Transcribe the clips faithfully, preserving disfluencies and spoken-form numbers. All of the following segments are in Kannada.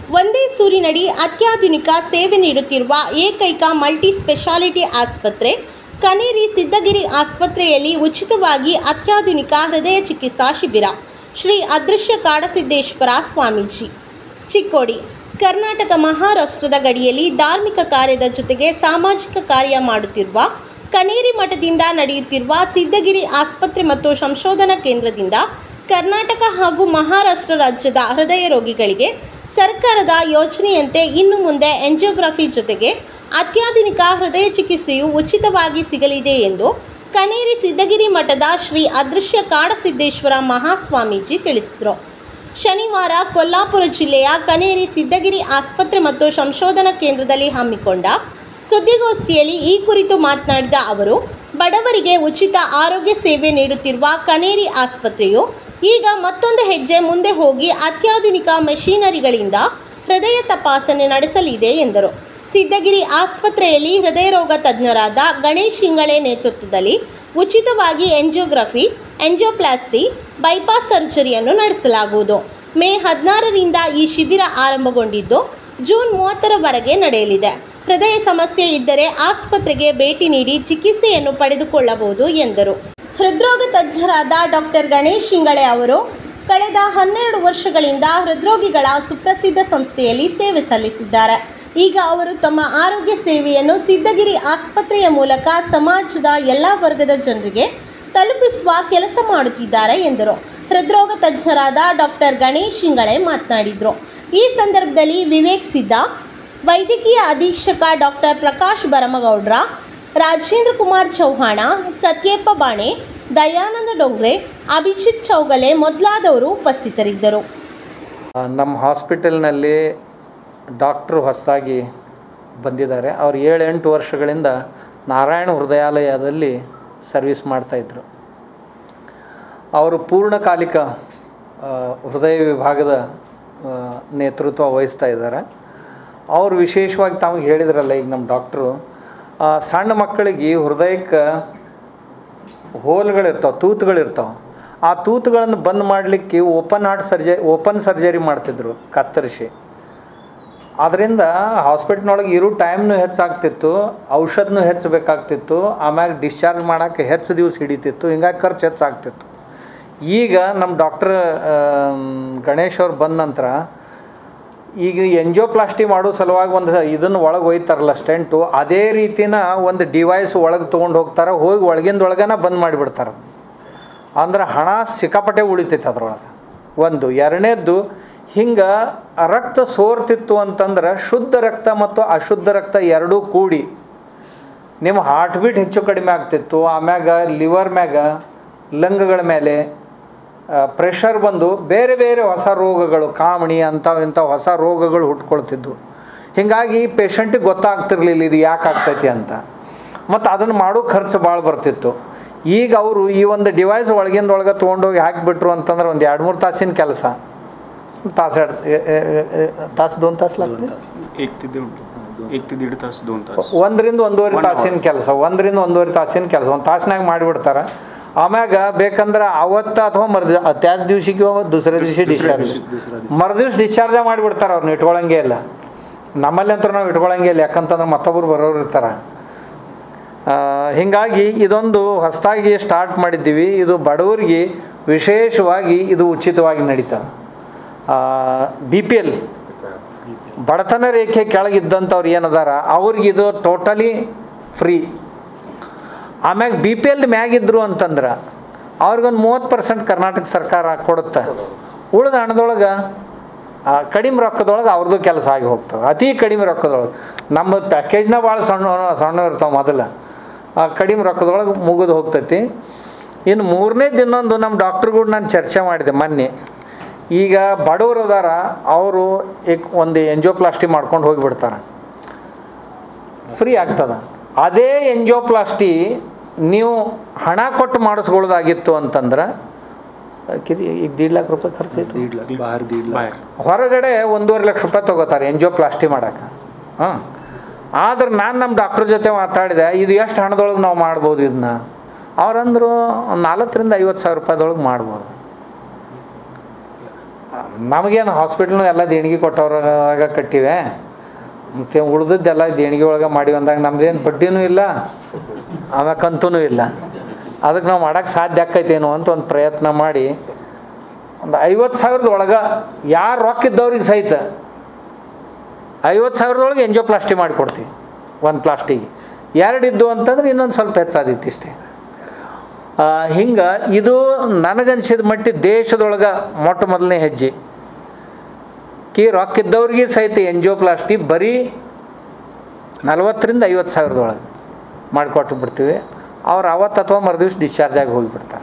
ಒಂದೇ ಸೂರಿನಡಿ ಅತ್ಯಾಧುನಿಕ ಸೇವೆ ನೀಡುತ್ತಿರುವ ಏಕೈಕ ಮಲ್ಟಿ ಸ್ಪೆಷಾಲಿಟಿ ಆಸ್ಪತ್ರೆ ಕನೇರಿ ಸಿದ್ದಗಿರಿ ಆಸ್ಪತ್ರೆಯಲ್ಲಿ ಉಚಿತವಾಗಿ ಅತ್ಯಾಧುನಿಕ ಹೃದಯ ಚಿಕಿತ್ಸಾ ಶಿಬಿರ. ಶ್ರೀ ಅದೃಶ್ಯ ಕಾಡಸಿದ್ದೇಶ್ವರ ಸ್ವಾಮೀಜಿ. ಚಿಕ್ಕೋಡಿ. ಕರ್ನಾಟಕ ಮಹಾರಾಷ್ಟ್ರದ ಗಡಿಯಲ್ಲಿ ಧಾರ್ಮಿಕ ಕಾರ್ಯದ ಜೊತೆಗೆ ಸಾಮಾಜಿಕ ಕಾರ್ಯ ಮಾಡುತ್ತಿರುವ ಕನೇರಿ ಮಠದಿಂದ ನಡೆಯುತ್ತಿರುವ ಸಿದ್ದಗಿರಿ ಆಸ್ಪತ್ರೆ ಮತ್ತು ಸಂಶೋಧನಾ ಕೇಂದ್ರದಿಂದ ಕರ್ನಾಟಕ ಹಾಗೂ ಮಹಾರಾಷ್ಟ್ರ ರಾಜ್ಯದ ಹೃದಯ ರೋಗಿಗಳಿಗೆ ಸರ್ಕಾರದ ಯೋಜನೆಯಂತೆ ಇನ್ನು ಮುಂದೆ ಎಂಜಿಯೋಗ್ರಫಿ ಜೊತೆಗೆ ಅತ್ಯಾಧುನಿಕ ಹೃದಯ ಚಿಕಿತ್ಸೆಯು ಉಚಿತವಾಗಿ ಸಿಗಲಿದೆ ಎಂದು ಕನೇರಿ ಸಿದ್ದಗಿರಿ ಮಠದ ಶ್ರೀ ಅದೃಶ್ಯ ಕಾಡಸಿದ್ದೇಶ್ವರ ಮಹಾಸ್ವಾಮೀಜಿ ತಿಳಿಸಿದರು. ಶನಿವಾರ ಕೊಲ್ಲಾಪುರ ಜಿಲ್ಲೆಯ ಕನೇರಿ ಸಿದ್ದಗಿರಿ ಆಸ್ಪತ್ರೆ ಮತ್ತು ಸಂಶೋಧನಾ ಕೇಂದ್ರದಲ್ಲಿ ಹಮ್ಮಿಕೊಂಡ ಸುದ್ದಿಗೋಷ್ಠಿಯಲ್ಲಿ ಈ ಕುರಿತು ಮಾತನಾಡಿದ ಅವರು, ಬಡವರಿಗೆ ಉಚಿತ ಆರೋಗ್ಯ ಸೇವೆ ನೀಡುತ್ತಿರುವ ಕನೇರಿ ಆಸ್ಪತ್ರೆಯು ಈಗ ಮತ್ತೊಂದು ಹೆಜ್ಜೆ ಮುಂದೆ ಹೋಗಿ ಅತ್ಯಾಧುನಿಕ ಮೆಷಿನರಿಗಳಿಂದ ಹೃದಯ ತಪಾಸಣೆ ನಡೆಸಲಿದೆ ಎಂದರು. ಸಿದ್ದಗಿರಿ ಆಸ್ಪತ್ರೆಯಲ್ಲಿ ಹೃದಯ ರೋಗ ತಜ್ಞರಾದ ಗಣೇಶ್ ಇಂಗಳೆ ನೇತೃತ್ವದಲ್ಲಿ ಉಚಿತವಾಗಿ ಎಂಜಿಯೋಗ್ರಫಿ, ಎಂಜಿಯೋಪ್ಲಾಸ್ಟಿ, ಬೈಪಾಸ್ ಸರ್ಜರಿಯನ್ನು ನಡೆಸಲಾಗುವುದು. ಮೇ ಹದಿನಾರರಿಂದ ಈ ಶಿಬಿರ ಆರಂಭಗೊಂಡಿದ್ದು ಜೂನ್ ಮೂವತ್ತರವರೆಗೆ ನಡೆಯಲಿದೆ. ಹೃದಯ ಸಮಸ್ಯೆ ಇದ್ದರೆ ಆಸ್ಪತ್ರೆಗೆ ಭೇಟಿ ನೀಡಿ ಚಿಕಿತ್ಸೆಯನ್ನು ಪಡೆದುಕೊಳ್ಳಬಹುದು ಎಂದರು. ಹೃದ್ರೋಗ ತಜ್ಞರಾದ ಡಾಕ್ಟರ್ ಗಣೇಶ್ ಇಂಗಳೆ ಅವರು ಕಳೆದ ಹನ್ನೆರಡು ವರ್ಷಗಳಿಂದ ಹೃದ್ರೋಗಿಗಳ ಸುಪ್ರಸಿದ್ಧ ಸಂಸ್ಥೆಯಲ್ಲಿ ಸೇವೆ ಸಲ್ಲಿಸಿದ್ದಾರೆ. ಈಗ ಅವರು ತಮ್ಮ ಆರೋಗ್ಯ ಸೇವೆಯನ್ನು ಸಿದ್ದಗಿರಿ ಆಸ್ಪತ್ರೆಯ ಮೂಲಕ ಸಮಾಜದ ಎಲ್ಲ ವರ್ಗದ ಜನರಿಗೆ ತಲುಪಿಸುವ ಕೆಲಸ ಮಾಡುತ್ತಿದ್ದಾರೆ ಎಂದರು. ಹೃದ್ರೋಗ ತಜ್ಞರಾದ ಡಾಕ್ಟರ್ ಗಣೇಶ್ ಇಂಗಳೆ ಮಾತನಾಡಿದರು. ಈ ಸಂದರ್ಭದಲ್ಲಿ ವಿವೇಕ್ ಸಿದ್ಧ, ವೈದ್ಯಕೀಯ ಅಧೀಕ್ಷಕ ಡಾಕ್ಟರ್ ಪ್ರಕಾಶ್ ಬರಮಗೌಡ್ರ, ರಾಜೇಂದ್ರ ಕುಮಾರ್ ಚೌಹಾಣ, ಸತ್ಯಪ್ಪ ಬಾಣೆ, ದಯಾನಂದ ಡೊಂಗ್ರೆ, ಅಭಿಜಿತ್ ಚೌಗಲೆ ಮೊದಲಾದವರು ಉಪಸ್ಥಿತರಿದ್ದರು. ನಮ್ಮ ಹಾಸ್ಪಿಟಲ್ನಲ್ಲಿ ಡಾಕ್ಟ್ರು ಹೊಸದಾಗಿ ಬಂದಿದ್ದಾರೆ. ಅವರು ಏಳು ಎಂಟು ವರ್ಷಗಳಿಂದ ನಾರಾಯಣ ಹೃದಯಾಲಯದಲ್ಲಿ ಸರ್ವಿಸ್ ಮಾಡ್ತಾಯಿದ್ರು. ಅವರು ಪೂರ್ಣಕಾಲಿಕ ಹೃದಯ ವಿಭಾಗದ ನೇತೃತ್ವ ವಹಿಸ್ತಾ ಇದ್ದಾರೆ. ಅವರು ವಿಶೇಷವಾಗಿ ತಮಗೆ ಹೇಳಿದ್ರಲ್ಲ, ಈಗ ನಮ್ಮ ಡಾಕ್ಟ್ರು ಸಣ್ಣ ಮಕ್ಕಳಿಗೆ ಹೃದಯಕ್ಕೆ ಹೋಲ್ಗಳಿರ್ತಾವೆ, ತೂತುಗಳಿರ್ತಾವೆ. ಆ ತೂತುಗಳನ್ನು ಬಂದ್ ಮಾಡಲಿಕ್ಕೆ open heart surgery open surgery ಮಾಡ್ತಿದ್ರು, ಕತ್ತರಿಸಿ. ಅದರಿಂದ ಹಾಸ್ಪಿಟ್ಲ್ನೊಳಗೆ ಇರೋ ಟೈಮ್ನೂ ಹೆಚ್ಚಾಗ್ತಿತ್ತು, ಔಷಧನೂ ಹೆಚ್ಚಬೇಕಾಗ್ತಿತ್ತು, ಆಮ್ಯಾಗ ಡಿಸ್ಚಾರ್ಜ್ ಮಾಡೋಕ್ಕೆ ಹೆಚ್ಚು ದಿವಸ ಹಿಡಿತಿತ್ತು. ಹಿಂಗಾಗಿ ಖರ್ಚು ಹೆಚ್ಚಾಗ್ತಿತ್ತು. ಈಗ ನಮ್ಮ ಡಾಕ್ಟರ್ ಗಣೇಶ್ ಅವ್ರು ಬಂದ ನಂತರ ಈಗ ಎಂಜಿಯೋಪ್ಲಾಸ್ಟಿ ಮಾಡೋ ಸಲುವಾಗಿ ಒಂದು ಇದನ್ನು ಒಳಗೆ ಒಯ್ತಾರಲ್ಲ ಸ್ಟೆಂಟು, ಅದೇ ರೀತಿನ ಒಂದು ಡಿವೈಸ್ ಒಳಗೆ ತೊಗೊಂಡು ಹೋಗ್ತಾರೆ, ಹೋಗಿ ಒಳಗಿಂದ ಒಳಗನ ಬಂದ್ ಮಾಡಿಬಿಡ್ತಾರೆ. ಅಂದ್ರೆ ಹಣ ಸಿಕ್ಕಾಪಟ್ಟೆ ಉಳಿತೈತೆ ಅದ್ರೊಳಗೆ. ಒಂದು ಎರಡನೇದ್ದು, ಹಿಂಗೆ ರಕ್ತ ಸೋರ್ತಿತ್ತು ಅಂತಂದ್ರೆ ಶುದ್ಧ ರಕ್ತ ಮತ್ತು ಅಶುದ್ಧ ರಕ್ತ ಎರಡೂ ಕೂಡಿ ನಿಮ್ಮ ಹಾರ್ಟ್ ಬೀಟ್ ಹೆಚ್ಚು ಕಡಿಮೆ ಆಗ್ತಿತ್ತು. ಆಮ್ಯಾಗ ಲಿವರ್ ಮ್ಯಾಗ, ಲಂಗ್ಗಳ ಮೇಲೆ ಪ್ರೆಷರ್ ಬಂದು ಬೇರೆ ಬೇರೆ ಹೊಸ ರೋಗಗಳು, ಕಾಮಣಿ ಅಂಥವು ಇಂಥ ಹೊಸ ರೋಗಗಳು ಹುಟ್ಕೊಳ್ತಿದ್ವು. ಹೀಗಾಗಿ ಪೇಷಂಟಿಗೆ ಗೊತ್ತಾಗ್ತಿರ್ಲಿಲ್ಲ ಇದು ಯಾಕೆ ಆಗ್ತೈತಿ ಅಂತ. ಮತ್ತು ಅದನ್ನು ಮಾಡೋ ಖರ್ಚು ಭಾಳ ಬರ್ತಿತ್ತು. ಈಗ ಅವರು ಈ ಒಂದು ಡಿವೈಸ್ ಒಳಗಿಂದ ಒಳಗೆ ತೊಗೊಂಡೋಗಿ ಹಾಕಿಬಿಟ್ರು ಅಂತಂದ್ರೆ ಒಂದು ಎರಡು ಮೂರು ತಾಸಿನ ಕೆಲಸ, ತಾಸು ಎರಡು ತಾಸು ದೊಂದು ತಾಸು ಆಗ್ತದೆ, ಒಂದರಿಂದ ಒಂದೂವರೆ ತಾಸಿನ ಕೆಲಸ ಒಂದರಿಂದ ಒಂದೂವರೆ ತಾಸಿನ ಕೆಲಸ ಒಂದು ತಾಸಿನಾಗ ಮಾಡಿಬಿಡ್ತಾರೆ. ಆಮ್ಯಾಗ ಬೇಕಂದ್ರೆ ಅವತ್ತು ಅಥವಾ ಮರ್ದ ತ್ಯಾಜ್ ದಿವ್ಸಕ್ಕೆ ದೂಸರೇ ದಿವಸ ಡಿಸ್ಚಾರ್ಜ್, ಮರುದಿವ್ಸ ಡಿಸ್ಚಾರ್ಜ ಮಾಡಿಬಿಡ್ತಾರೆ. ಅವ್ರನ್ನ ಇಟ್ಕೊಳ್ಳಂಗೆ ಇಲ್ಲ. ನಮ್ಮಲ್ಲಿ ಅಂತೂ ನಾವು ಇಟ್ಕೊಳ್ಳಂಗೆ ಇಲ್ಲ, ಯಾಕಂತಂದ್ರೆ ಮತ್ತೊಬ್ಬರು ಬರೋರು ಇರ್ತಾರೆ. ಹೀಗಾಗಿ ಇದೊಂದು ಹೊಸದಾಗಿ ಸ್ಟಾರ್ಟ್ ಮಾಡಿದ್ದೀವಿ. ಇದು ಬಡವರಿಗೆ ವಿಶೇಷವಾಗಿ ಇದು ಉಚಿತವಾಗಿ ನಡೀತದೆ. ಬಿ ಪಿ ಎಲ್ ಬಡತನ ರೇಖೆ ಕೆಳಗಿದ್ದಂಥವ್ರು ಏನದಾರ ಅವ್ರಿಗೆ ಇದು ಟೋಟಲಿ ಫ್ರೀ. ಆಮ್ಯಾಗ ಬಿ ಪಿ ಎಲ್ ಮ್ಯಾಗಿದ್ರು ಅಂತಂದ್ರೆ ಅವ್ರಿಗೊಂದು ಮೂವತ್ತು ಪರ್ಸೆಂಟ್ ಕರ್ನಾಟಕ ಸರ್ಕಾರ ಕೊಡುತ್ತೆ. ಉಳಿದ ಹಣದೊಳಗೆ ಕಡಿಮೆ ರೊಕ್ಕದೊಳಗೆ ಅವ್ರದ್ದು ಕೆಲಸ ಆಗಿ ಹೋಗ್ತವೆ. ಅತಿ ಕಡಿಮೆ ರೊಕ್ಕದೊಳಗೆ ನಮ್ಮ ಪ್ಯಾಕೇಜ್ನ ಭಾಳ ಸಣ್ಣ ಸಣ್ಣ ಇರ್ತಾವೆ. ಮೊದಲು ಕಡಿಮೆ ರೊಕ್ಕದೊಳಗೆ ಮುಗಿದು ಹೋಗ್ತೈತಿ. ಇನ್ನು ಮೂರನೇದು ಇನ್ನೊಂದು ನಮ್ಮ ಡಾಕ್ಟ್ರುಗಳು ನಾನು ಚರ್ಚೆ ಮಾಡಿದೆ ಮೊನ್ನೆ. ಈಗ ಬಡವರು ಅದಾರ, ಅವರು ಈಗ ಒಂದು ಎಂಜಿಯೋಪ್ಲಾಸ್ಟಿ ಮಾಡ್ಕೊಂಡು ಹೋಗಿಬಿಡ್ತಾರೆ, ಫ್ರೀ ಆಗ್ತದೆ. ಅದೇ ಎಂಜಿಯೋಪ್ಲಾಸ್ಟಿ ನೀವು ಹಣ ಕೊಟ್ಟು ಮಾಡಿಸ್ಕೊಳ್ಳೋದಾಗಿತ್ತು ಅಂತಂದ್ರೆ ಈಗ ದೀಡ್ ಲಾಖ ರೂಪಾಯಿ ಖರ್ಚು, ಹೊರಗಡೆ ಒಂದೂವರೆ ಲಕ್ಷ ರೂಪಾಯಿ ತೊಗೋತಾರೆ ಎಂಜಿಯೋಪ್ಲಾಸ್ಟಿ ಮಾಡೋಕೆ. ಹಾಂ, ಆದ್ರೆ ನಾನು ನಮ್ಮ ಡಾಕ್ಟ್ರ್ ಜೊತೆ ಮಾತಾಡಿದೆ, ಇದು ಎಷ್ಟು ಹಣದೊಳಗೆ ನಾವು ಮಾಡ್ಬೋದು ಇದನ್ನ. ಅವ್ರಂದ್ರು ನಾಲ್ಕರಿಂದ ಐವತ್ತು ಸಾವಿರ ರೂಪಾಯಿದೊಳಗೆ ಮಾಡ್ಬೋದು. ನಮಗೇನು ಹಾಸ್ಪಿಟ್ಲ್ನು ಎಲ್ಲ ದೇಣಿಗೆ ಕೊಟ್ಟವ್ರಾಗ ಕಟ್ಟಿವೆ, ಮತ್ತು ಉಳ್ದದ್ದೆಲ್ಲ ದೇಣಿಗೆ ಒಳಗೆ ಮಾಡಿ ಅಂದಾಗ ನಮ್ದೇನು ಬಡ್ಡಿನೂ ಇಲ್ಲ ಆಮೇಲೆ ಕಂತೂ ಇಲ್ಲ. ಅದಕ್ಕೆ ನಾವು ಮಾಡೋಕ್ಕೆ ಸಾಧ್ಯ ಆಕೈತೇನೋ ಅಂತ ಒಂದು ಪ್ರಯತ್ನ ಮಾಡಿ ಒಂದು ಐವತ್ತು ಸಾವಿರದ ಒಳಗೆ ಯಾರು ರೊಕ್ಕ ಇದ್ದವ್ರಿಗೆ ಸಹಿತ ಐವತ್ತು ಸಾವಿರದೊಳಗೆ ಎಂಜಿಯೋಪ್ಲಾಸ್ಟಿ ಮಾಡಿಕೊಡ್ತೀವಿ. ಒಂದು ಪ್ಲಾಸ್ಟಿಗೆ ಎರಡು ಇದ್ದು ಅಂತಂದ್ರೆ ಇನ್ನೊಂದು ಸ್ವಲ್ಪ ಹೆಚ್ಚಾದಿತ್ತು ಇಷ್ಟೇ. ಹಿಂಗೆ ಇದು ನನಗನ್ಸಿದ ಮಟ್ಟಿಗೆ ದೇಶದೊಳಗೆ ಮೊಟ್ಟ ಮೊದಲನೇ ಹೆಜ್ಜೆ ಕಿ ರೊಕ್ಕ ಇದ್ದವ್ರಿಗೆ ಸಹಿತ ಎಂಜಿಯೋಪ್ಲಾಸ್ಟಿ ಬರೀ ನಲ್ವತ್ತರಿಂದ ಐವತ್ತು ಸಾವಿರದೊಳಗೆ ಮಾಡಿಕೊಟ್ಟು ಬಿಡ್ತೀವಿ. ಅವ್ರು ಅವತ್ತು ಅಥವಾ ಮರುದಿವ್ಸ ಡಿಸ್ಚಾರ್ಜ್ ಆಗಿ ಹೋಗಿಬಿಡ್ತಾರೆ.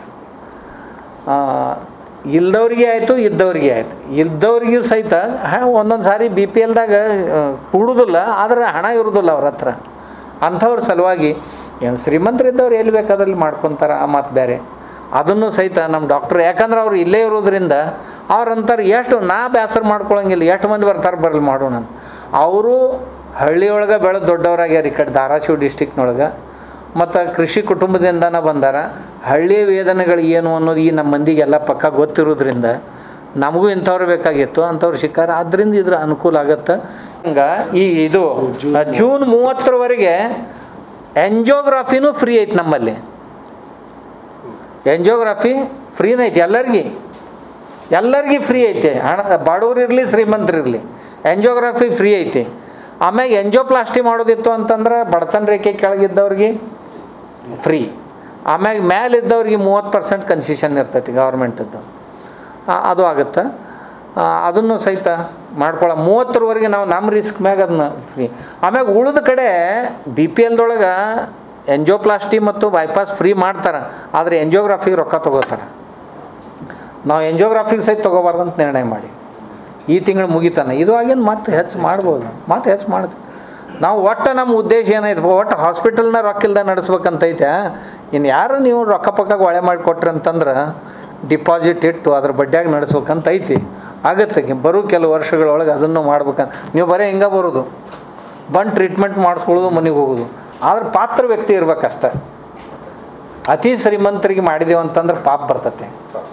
ಇಲ್ದವ್ರಿಗೆ ಆಯಿತು ಇದ್ದವ್ರಿಗೆ ಆಯಿತು. ಇದ್ದವ್ರಿಗೂ ಸಹಿತ ಹಾಂ ಒಂದೊಂದು ಸಾರಿ ಬಿ ಪಿ ಎಲ್ದಾಗ ಕೂಡುವುದಿಲ್ಲ, ಆದರೆ ಹಣ ಇರೋದಿಲ್ಲ ಅವ್ರ ಹತ್ರ. ಅಂಥವ್ರ ಸಲುವಾಗಿ ಏನು ಶ್ರೀಮಂತರಿದ್ದವ್ರು ಎಲ್ಲಿ ಬೇಕಾದಲ್ಲಿ ಮಾಡ್ಕೊತಾರೆ, ಆ ಮಾತು ಬೇರೆ. ಅದನ್ನು ಸಹಿತ ನಮ್ಮ ಡಾಕ್ಟ್ರು, ಯಾಕಂದ್ರೆ ಅವ್ರು ಇಲ್ಲೇ ಇರೋದ್ರಿಂದ ಅವ್ರಂತಾರೆ ಎಷ್ಟು ನಾ ಬೇಸರ ಮಾಡ್ಕೊಳಂಗಿಲ್ಲ, ಎಷ್ಟು ಮಂದಿ ಬರ್ತಾರೆ ಬರಲಿ ಮಾಡೋಣ. ಅವರು ಹಳ್ಳಿಯೊಳಗೆ ಬೆಳೆದು ದೊಡ್ಡವರಾಗ್ಯಾರ ಈ ಕಡೆ ಧಾರಾಶಿವ ಡಿಸ್ಟಿಕ್ನೊಳಗೆ, ಮತ್ತು ಕೃಷಿ ಕುಟುಂಬದಿಂದನೇ ಬಂದಾರ. ಹಳ್ಳಿಯ ವೇದನೆಗಳು ಏನು ಅನ್ನೋದು ಈ ನಮ್ಮ ಮಂದಿಗೆಲ್ಲ ಪಕ್ಕ ಗೊತ್ತಿರೋದ್ರಿಂದ ನಮಗೂ ಇಂಥವ್ರು ಬೇಕಾಗಿತ್ತು, ಅಂಥವ್ರು ಸಿಕ್ಕಾರ. ಆದ್ದರಿಂದ ಇದ್ರ ಅನುಕೂಲ ಆಗತ್ತೆ. ಹಂಗೆ ಈ ಇದು ಜೂನ್ ಮೂವತ್ತರವರೆಗೆ ಎಂಜಿಯೋಗ್ರಾಫಿನೂ ಫ್ರೀ ಐತಿ ನಮ್ಮಲ್ಲಿ. ಎಂಜಿಯೋಗ್ರಾಫಿ ಫ್ರೀನ ಐತಿ ಎಲ್ಲರಿಗೆ, ಎಲ್ಲರಿಗೆ ಫ್ರೀ ಐತೆ. ಹಣ ಬಡವ್ರು ಇರಲಿ ಶ್ರೀಮಂತರಿರಲಿ ಎಂಜಿಯೋಗ್ರಾಫಿ ಫ್ರೀ ಐತಿ. ಆಮ್ಯಾಗ ಎಂಜಿಯೋಪ್ಲಾಸ್ಟಿ ಮಾಡೋದಿತ್ತು ಅಂತಂದ್ರೆ ಬಡತನ ರೇಖೆ ಕೆಳಗಿದ್ದವ್ರಿಗೆ ಫ್ರೀ. ಆಮ್ಯಾಗ ಮೇಲಿದ್ದವ್ರಿಗೆ ಮೂವತ್ತು ಪರ್ಸೆಂಟ್ ಕನ್ಸೆಷನ್ ಇರ್ತೈತಿ ಗೌರ್ಮೆಂಟದ್ದು, ಅದು ಆಗುತ್ತೆ. ಅದನ್ನು ಸಹಿತ ಮಾಡ್ಕೊಳ್ಳೋ ಮೂವತ್ತರವರೆಗೆ ನಾವು ನಮ್ಮ ರಿಸ್ಕ್ ಮ್ಯಾಗ ಅದನ್ನ ಫ್ರೀ. ಆಮ್ಯಾಗ ಉಳಿದ ಕಡೆ ಬಿ ಪಿ ಎಲ್ದೊಳಗೆ ಎಂಜಿಯೋಪ್ಲಾಸ್ಟಿ ಮತ್ತು ಬೈಪಾಸ್ ಫ್ರೀ ಮಾಡ್ತಾರೆ, ಆದರೆ ಎಂಜಿಯೋಗ್ರಾಫಿಗೆ ರೊಕ್ಕ ತೊಗೋತಾರೆ. ನಾವು ಎಂಜಿಯೋಗ್ರಾಫಿಗೆ ಸಹಿತ ತೊಗೋಬಾರ್ದಂತ ನಿರ್ಣಯ ಮಾಡಿ ಈ ತಿಂಗಳು ಮುಗಿತಾನೆ. ಇದು ಆಗೇನು ಮತ್ತೆ ಹೆಚ್ಚು ಮಾಡ್ಬೋದು, ಮತ್ತೆ ಹೆಚ್ಚು ಮಾಡ್ತೀವಿ ನಾವು. ಒಟ್ಟು ನಮ್ಮ ಉದ್ದೇಶ ಏನೈತೆ, ಒಟ್ಟು ಹಾಸ್ಪಿಟಲ್ನ ರೊಕ್ಕ ಇಲ್ದ ನಡೆಸ್ಬೇಕಂತೈತೆ. ಇನ್ನು ಯಾರು ನೀವು ರೊಕ್ಕ ಪಕ್ಕಾಗ ಒಳೆ ಮಾಡಿ ಕೊಟ್ರಿ ಅಂತಂದ್ರೆ ಡಿಪಾಸಿಟ್ ಇಟ್ಟು ಅದ್ರ ಬಡ್ಡಿಯಾಗಿ ನಡೆಸ್ಬೇಕಂತ ಐತಿ. ಆಗುತ್ತೆ ಬರೋ ಕೆಲವು ವರ್ಷಗಳೊಳಗೆ ಅದನ್ನು ಮಾಡ್ಬೇಕಂತ. ನೀವು ಬರೀ ಹಿಂಗೆ ಬರೋದು, ಬಂದು ಟ್ರೀಟ್ಮೆಂಟ್ ಮಾಡಿಸ್ಕೊಳ್ಳೋದು, ಮನೆಗೆ ಹೋಗೋದು. ಆದ್ರೆ ಪಾತ್ರ ವ್ಯಕ್ತಿ ಇರ್ಬೇಕಷ್ಟೆ. ಅತಿ ಶ್ರೀಮಂತರಿಗೆ ಮಾಡಿದೆವು ಅಂತಂದ್ರೆ ಪಾಪ ಬರ್ತತೆ,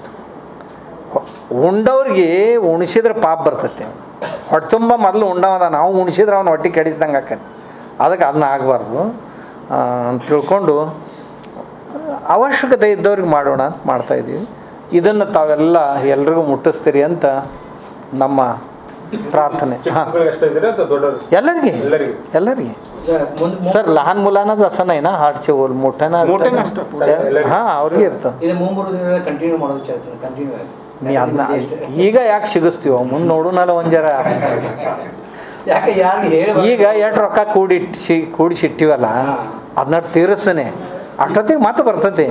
ಉಂಡವ್ರಿಗೆ ಉಣಿಸಿದ್ರೆ ಪಾಪ ಬರ್ತೈತೆ. ಹೊಟ್ಟೆ ತುಂಬ ಮೊದಲು ಉಂಡವದ, ನಾವು ಉಣಿಸಿದ್ರೆ ಅವ್ನು ಹೊಟ್ಟೆ ಕೆಡಿಸ್ದಂಗೆ ಆಕೈತಿ. ಅದಕ್ಕೆ ಅದನ್ನ ಆಗಬಾರ್ದು ಅಂತ ತಿಳ್ಕೊಂಡು ಅವಶ್ಯಕತೆ ಇದ್ದವ್ರಿಗೆ ಮಾಡೋಣ ಅಂತ ಮಾಡ್ತಾಯಿದ್ದೀವಿ. ಇದನ್ನು ತಾವೆಲ್ಲ ಎಲ್ರಿಗೂ ಮುಟ್ಟಿಸ್ತೀರಿ ಅಂತ ನಮ್ಮ ಪ್ರಾರ್ಥನೆ. ಹಾಂ, ಎಲ್ಲರಿಗೆ ಎಲ್ಲರಿಗೆ सर लहान मुलांनाच असं नाही ना, हार्टचे होल मोठ्यांना हां ಅವ್ರಿಗೆ ಇರ್ತದೆ. ನೀ ಅದನ್ನ ಈಗ ಯಾಕೆ ಸಿಗಿಸ್ತೀವ, ಮುಂದೆ ನೋಡೋಣಲ್ಲ ಒಂದು ಜರ. ಈಗ ಎಷ್ಟು ರೊಕ್ಕ ಕೂಡಿಟ್ಟು ಕೂಡಿಸಿಟ್ಟಿವಲ್ಲ ಅದನ್ನ ತೀರಿಸ್ತಾನೆ ಅಷ್ಟೊತ್ತಿಗೆ ಮಾತು ಬರ್ತೈತಿ.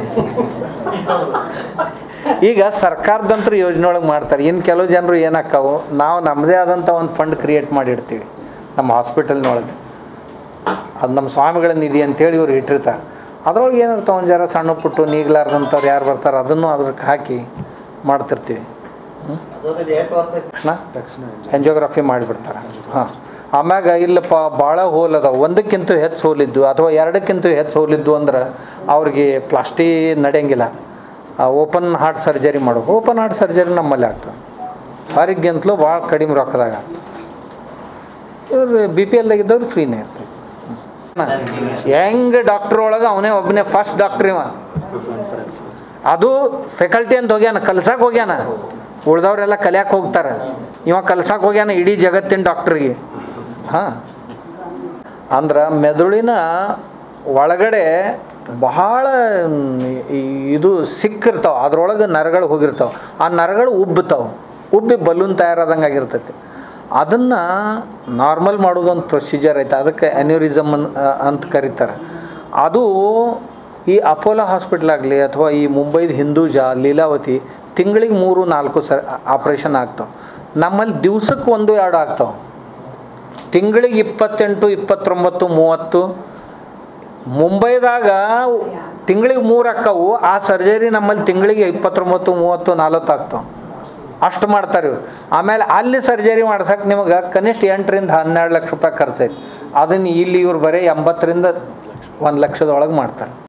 ಈಗ ಸರ್ಕಾರದಂತ್ರ ಯೋಜನೆ ಒಳಗೆ ಮಾಡ್ತಾರೆ. ಇನ್ನು ಕೆಲವು ಜನರು ಏನಾಕ್ಕವು, ನಾವು ನಮ್ಮದೇ ಆದಂಥ ಒಂದು ಫಂಡ್ ಕ್ರಿಯೇಟ್ ಮಾಡಿರ್ತೀವಿ ನಮ್ಮ ಹಾಸ್ಪಿಟಲ್ನೊಳಗೆ. ಅದು ನಮ್ಮ ಸ್ವಾಮಿಗಳ ನಿಧಿ ಅಂತೇಳಿ ಇವ್ರು ಇಟ್ಟಿರ್ತಾರೆ. ಅದ್ರೊಳಗೆ ಏನಿರ್ತಾವೆ ಒಂದು ಜರ ಸಣ್ಣ ಪುಟ್ಟು ನೀಗ್ಲಾರ್ದಂಥವ್ರು ಯಾರು ಬರ್ತಾರೆ ಅದನ್ನು ಅದ್ರಕ್ಕೆ ಹಾಕಿ ಮಾಡ್ತಿರ್ತೀವಿ. ತಕ್ಷಣ ಎಂಜಿಯೋಗ್ರಫಿ ಮಾಡಿಬಿಡ್ತಾರೆ. ಹಾಂ, ಆಮ್ಯಾಗ ಇಲ್ಲಪ್ಪ ಭಾಳ ಹೋಲ್ ಅದಾವೆ, ಒಂದಕ್ಕಿಂತ ಹೆಚ್ಚು ಹೋಲಿದ್ದು ಅಥವಾ ಎರಡಕ್ಕಿಂತ ಹೆಚ್ಚು ಹೋಲಿದ್ದು ಅಂದ್ರೆ ಅವ್ರಿಗೆ ಪ್ಲಾಸ್ಟಿ ನಡೆಯಂಗಿಲ್ಲ. ಓಪನ್ ಹಾರ್ಟ್ ಸರ್ಜರಿ ಮಾಡೋ ಓಪನ್ ಹಾರ್ಟ್ ಸರ್ಜರಿ ನಮ್ಮಲ್ಲಿ ಆಗ್ತದೆ. ಹೊರಗಿಂತಲೂ ಭಾಳ ಕಡಿಮೆ ರೊಕ್ಕದಾಗ ಆಗ್ತದೆ. ಇವ್ರು ಬಿ ಪಿ ಎಲ್ದಾಗಿದ್ದವ್ರು ಫ್ರೀನೇ ಇರ್ತದೆ. ಹೆಂಗೆ ಡಾಕ್ಟ್ರ್ ಒಳಗೆ ಅವನೇ ಒಬ್ಬನೇ ಫಸ್ಟ್ ಡಾಕ್ಟ್ರ್ ಇವ. ಅದು ಫೆಕಲ್ಟಿ ಅಂತ ಹೋಗ್ಯಾನ, ಕಲ್ಸಕ್ಕೆ ಹೋಗ್ಯಾನ. ಉಳ್ದವ್ರೆಲ್ಲ ಕಲಿಯಕ್ಕೆ ಹೋಗ್ತಾರೆ, ಇವ ಕಲ್ಸಕ್ಕೆ ಹೋಗ್ಯಾನ ಇಡೀ ಜಗತ್ತಿನ ಡಾಕ್ಟ್ರಿಗೆ. ಹಾಂ, ಅಂದ್ರೆ ಮೆದುಳಿನ ಒಳಗಡೆ ಬಹಳ ಇದು ಸಿಕ್ಕಿರ್ತಾವೆ, ಅದ್ರೊಳಗೆ ನರಗಳು ಹೋಗಿರ್ತಾವೆ. ಆ ನರಗಳು ಉಬ್ಬುತ್ತಾವೆ, ಉಬ್ಬಿ ಬಲೂನ್ ತಯಾರಾದಂಗೆ ಆಗಿರ್ತೈತಿ. ಅದನ್ನು ನಾರ್ಮಲ್ ಮಾಡೋದೊಂದು ಪ್ರೊಸೀಜರ್ ಐತೆ, ಅದಕ್ಕೆ ಅನ್ಯೂರಿಸಮ್ ಅಂತ ಕರೀತಾರೆ. ಅದು ಈ ಅಪೋಲೋ ಹಾಸ್ಪಿಟ್ಲ್ ಆಗಲಿ ಅಥವಾ ಈ ಮುಂಬೈದ ಹಿಂದೂಜಾ, ಲೀಲಾವತಿ ತಿಂಗಳಿಗೆ ಮೂರು ನಾಲ್ಕು ಸರ್ ಆಪ್ರೇಷನ್ ಆಗ್ತಾವೆ. ನಮ್ಮಲ್ಲಿ ದಿವ್ಸಕ್ಕೆ ಒಂದು ಎರಡು ಆಗ್ತಾವೆ. ತಿಂಗಳಿಗೆ ಇಪ್ಪತ್ತೆಂಟು ಇಪ್ಪತ್ತೊಂಬತ್ತು ಮೂವತ್ತು. ಮುಂಬೈದಾಗ ತಿಂಗಳಿಗೆ ಮೂರು ಅಕ್ಕವು. ಆ ಸರ್ಜರಿ ನಮ್ಮಲ್ಲಿ ತಿಂಗಳಿಗೆ ಇಪ್ಪತ್ತೊಂಬತ್ತು ಮೂವತ್ತು ನಲ್ವತ್ತು ಆಗ್ತಾವೆ. ಅಷ್ಟು ಮಾಡ್ತಾರೆ ಇವ್ರು. ಆಮೇಲೆ ಅಲ್ಲಿ ಸರ್ಜರಿ ಮಾಡ್ಸಕ್ಕೆ ನಿಮಗೆ ಕನಿಷ್ಠ ಎಂಟರಿಂದ ಹನ್ನೆರಡು ಲಕ್ಷ ರೂಪಾಯಿ ಖರ್ಚೈತೆ. ಅದನ್ನು ಇಲ್ಲಿ ಇವ್ರು ಬರೀ ಎಂಬತ್ತರಿಂದ ಒಂದು ಲಕ್ಷದೊಳಗೆ ಮಾಡ್ತಾರೆ.